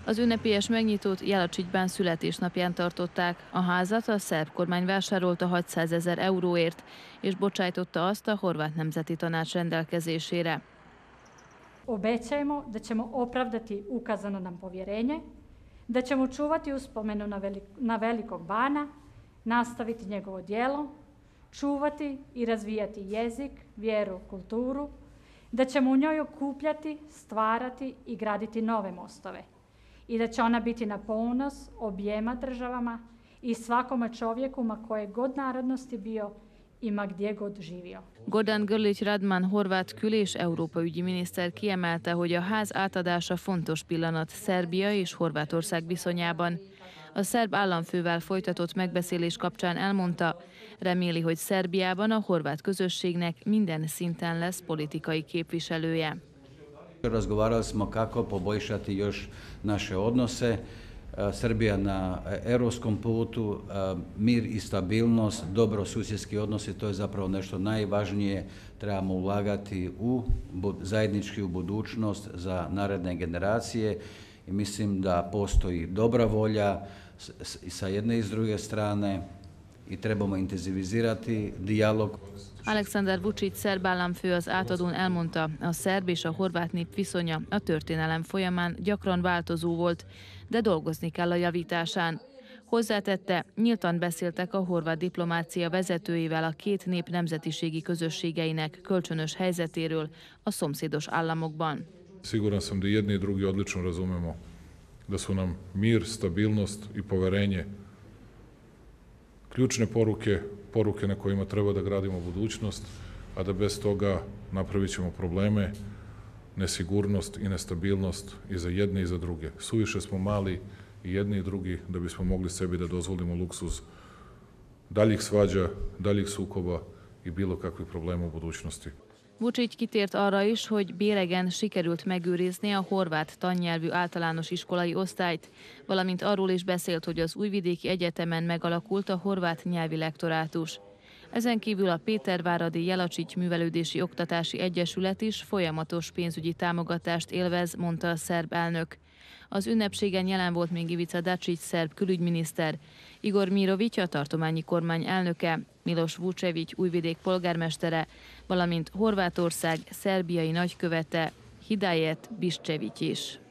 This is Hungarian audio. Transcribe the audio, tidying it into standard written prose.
Az ünnepélyes megnyitót Jelačićban születésnapján tartották. A házat a szerb kormány vásárolta 600 000 euróért, és bocsájtotta azt a horvát nemzeti tanács rendelkezésére. Obećajemo da ćemo opravdati ukazano nam povjerenje, da ćemo čuvati uspomenu na velikog bana, nastaviti njegovo djelo, čuvati i razvijati jezik, vjeru, kulturu, da ćemo u njoj okupljati, stvarati i graditi nove mostove i da će ona biti na ponos objema državama i svakome čovjeku ma koje god narodnosti bio i ma gdje god živio. Gordan Grlić Radman horvát kül- és Európa ügyi miniszter kiemelte, hogy a ház átadása fontos pillanat Szerbia és Horvátország viszonyában. A szerb államfővel folytatott megbeszélés kapcsán elmondta, reméli, hogy Szerbiában a horvát közösségnek minden szinten lesz politikai képviselője. Razgovarali smo kako poboljšati još naše odnose. Srbija na europskom putu, mir i stabilnost, dobrosusjedski odnosi, to je zapravo nešto najvažnije. Trebamo ulagati zajednički u budućnost za naredne generacije i mislim da postoji dobra volja sa jedne i s druge strane i trebamo intenzivizirati dijalog. Aleksandar Vučić szerb államfő az átadón elmondta, a szerb és a horvát nép viszonya a történelem folyamán gyakran változó volt, de dolgozni kell a javításán. Hozzátette, nyíltan beszéltek a horvát diplomácia vezetőivel a két nép nemzetiségi közösségeinek kölcsönös helyzetéről a szomszédos államokban. Siguran sam da jedni i drugi odlično razumemo da su nam mir, stabilnost i poverenje ključne poruke na kojima treba da gradimo budućnost, a da bez toga napravit ćemo probleme, nesigurnost i nestabilnost i za jedne i za druge. Suviše smo mali i jedni i drugi da bismo mogli sebi da dozvolimo luksuz daljih svađa, daljih sukoba i bilo kakvih problema u budućnosti. Vučić kitért arra is, hogy Béregen sikerült megőrizni a horvát tannyelvű általános iskolai osztályt, valamint arról is beszélt, hogy az Újvidéki Egyetemen megalakult a horvát nyelvi lektorátus. Ezen kívül a Péterváradi Jelačić Művelődési Oktatási Egyesület is folyamatos pénzügyi támogatást élvez, mondta a szerb elnök. Az ünnepségen jelen volt még Ivica Dačić szerb külügyminiszter, Igor Mirović a tartományi kormány elnöke, Miloš Vučević Újvidék polgármestere, valamint Horvátország szerbiai nagykövete Hidajet Biščević is.